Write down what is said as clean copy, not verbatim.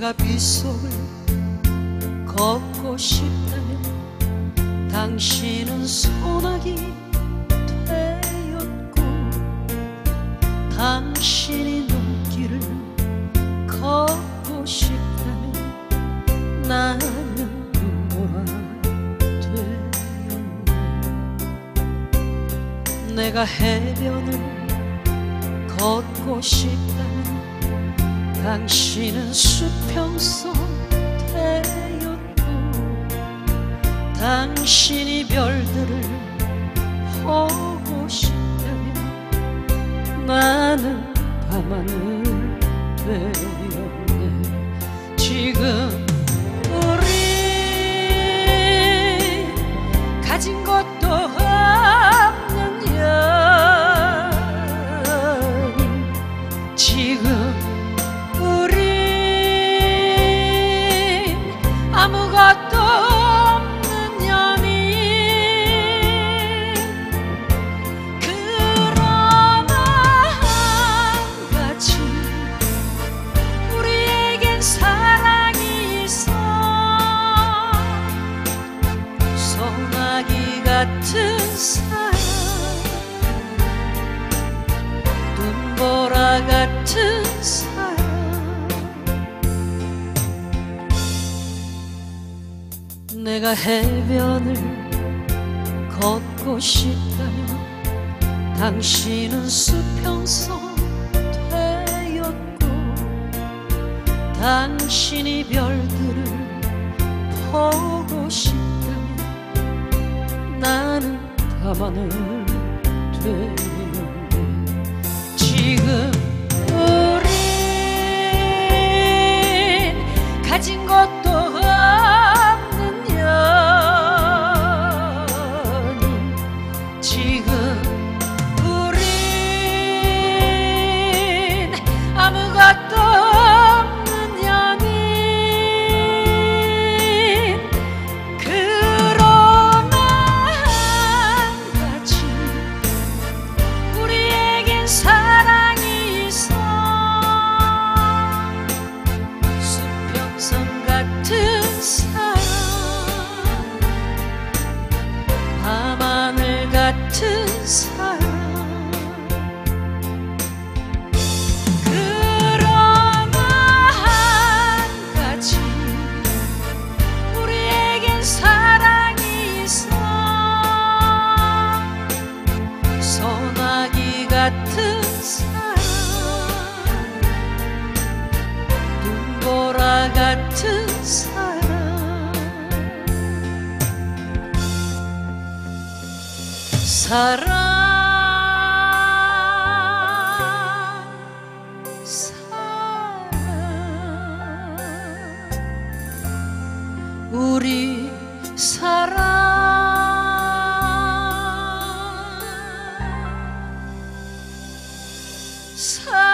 내가 빗속을 걷고 싶다면 당신은 소나기 되었고, 당신이 눈길을 걷고 싶다면 나는 눈보라 되었네. 내가 해변을 걷고 싶다면 당신은 수평선 되었고, 당신이 별들을 보고 싶다면 나는 밤하늘 되었네. 지금 우리 가진 것도 없는 연인, 지금 아무것도 없는 연인. 그러나 한가지 우리에겐 사랑이 있어. 소나기 같은 사랑, 눈보라 같은 사랑. 내가 해변을 걷고 싶다면 당신은 수평선 되었고, 당신이 별들을 보고 싶다면 나는 밤하늘 되었네. 지금 우린 가진 것도 없는 연인, 지금 우린 아무것도 없는 연인. 그러나 한가지 우리에겐 사랑이 있어. 수평선 같은 사랑, 밤하늘 같은 사랑. 그러나 한 가지 우리에겐 사랑이 있어. 소나기 같은 사랑, 눈보라 같은 사랑. 사랑, 사랑, 우리 사랑, 사랑.